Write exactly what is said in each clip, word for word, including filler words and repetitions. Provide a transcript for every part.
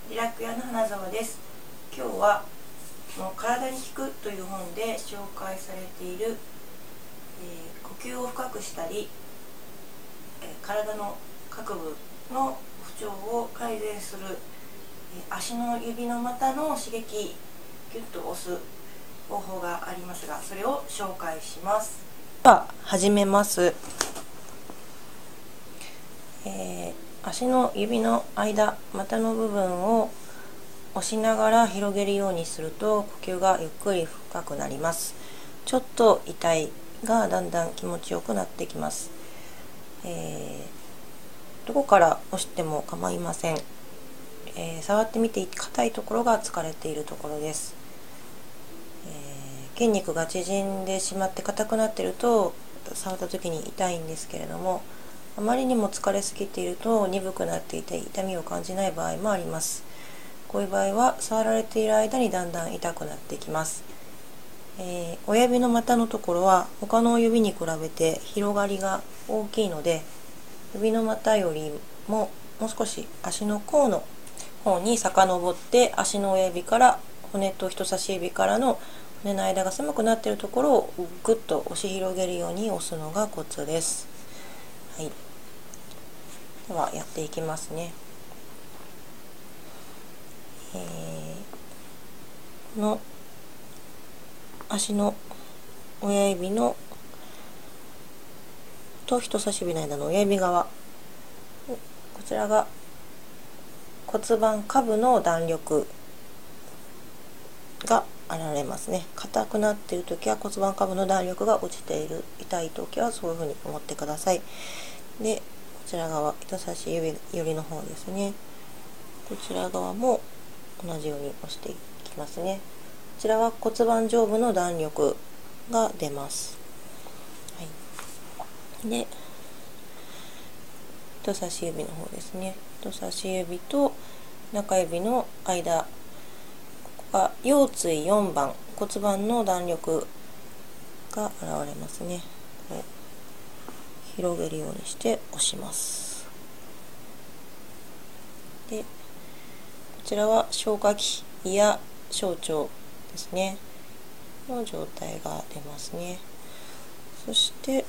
リラク屋の花澤です。今日はもう体に効くという本で紹介されている、えー、呼吸を深くしたり、えー、体の各部の不調を改善する、えー、足の指の股の刺激、ギュッと押す方法がありますが、それを紹介します。では始めます。えー足の指の間、股の部分を押しながら広げるようにすると呼吸がゆっくり深くなります。ちょっと痛いがだんだん気持ちよくなってきます。えー、どこから押しても構いません。えー、触ってみて硬いところが疲れているところです。えー、筋肉が縮んでしまって硬くなっていると触った時に痛いんですけれども、あまりにも疲れすぎていると鈍くなっていて痛みを感じない場合もあります。こういう場合は触られている間にだんだん痛くなってきます。えー、親指の股のところは他の指に比べて広がりが大きいので、指の股よりももう少し足の甲の方に遡って足の親指から骨と人差し指からの骨の間が狭くなっているところをぐっと押し広げるように押すのがコツです。はい、ではやっていきますね。えー、この足の親指のと人差し指の間の親指側、こちらが骨盤下部の弾力が現れますね。硬くなっているときは骨盤下部の弾力が落ちている、痛いときはそういうふうに思ってください。で、こちら側、人差し指寄りの方ですね。こちら側も同じように押していきますね。こちらは骨盤上部の弾力が出ます。はい、で、人差し指の方ですね。人差し指と中指の間、ここが腰椎よんばん、骨盤の弾力が現れますね。こう広げるようにして押します。で、こちらは消化器や小腸ですねの状態が出ますね。そしてこ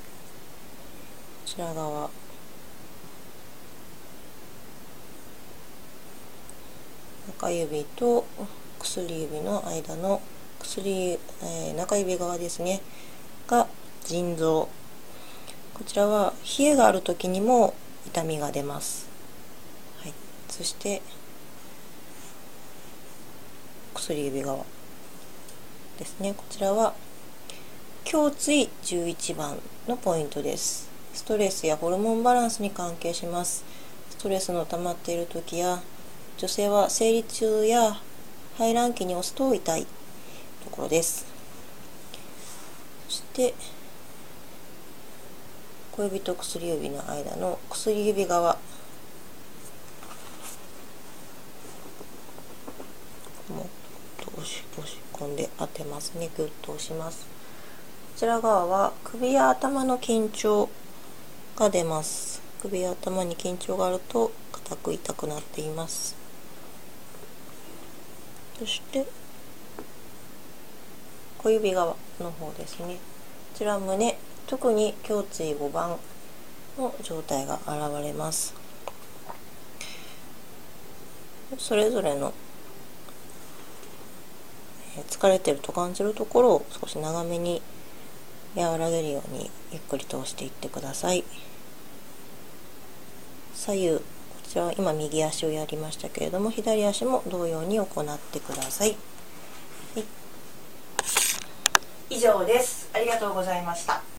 ちら側、中指と薬指の間の薬、えー、中指側ですねが腎臓。こちらは冷えがある時にも痛みが出ます。はい、そして薬指側ですね。こちらは胸椎じゅういちばんのポイントです。ストレスやホルモンバランスに関係します。ストレスの溜まっている時や、女性は生理中や排卵期に押すと痛いところです。そして小指と薬指の間の薬指側、もっと押し押し込んで当てますね。ぐっと押します。こちら側は首や頭の緊張が出ます。首や頭に緊張があると硬く痛くなっています。そして小指側の方ですね。こちら胸、特に胸椎ごばんの状態が現れます。それぞれの疲れていると感じるところを少し長めに和らげるようにゆっくりと押していってください。左右、こちらは今右足をやりましたけれども、左足も同様に行ってください。はい、以上です。ありがとうございました。